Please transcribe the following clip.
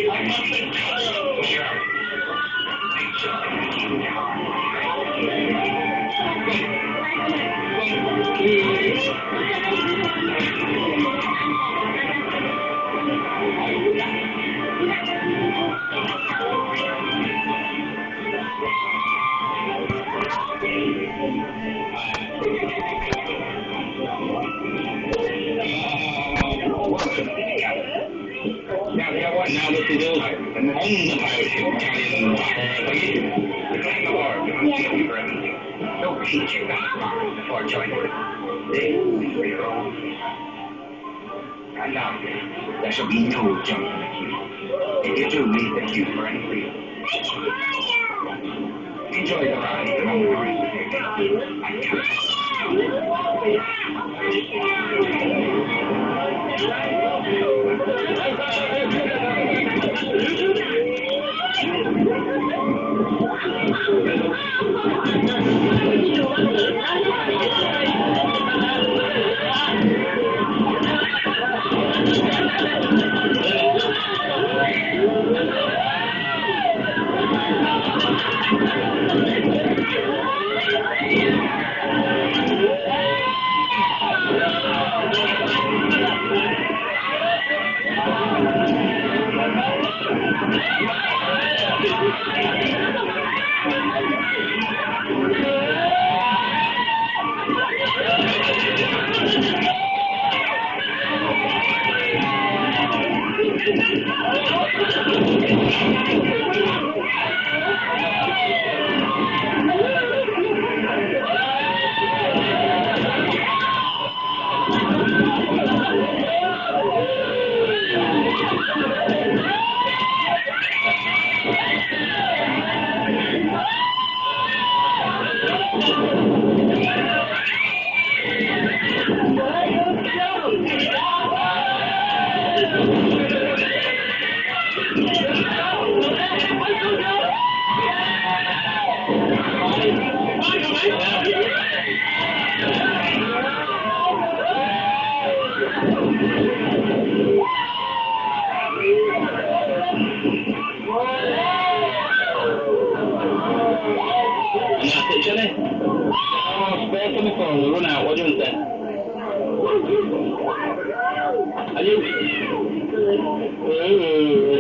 Now this is over. And on the boat, Italian the claim of art, you must give you for everything. Don't teach you that line before joining it. Then for your own. And now, there shall be no jumping the queue. If you do, leave the queue for any reason. Enjoy the ride, and I'm going to take it. I can't. Run out, what do you say? Are you?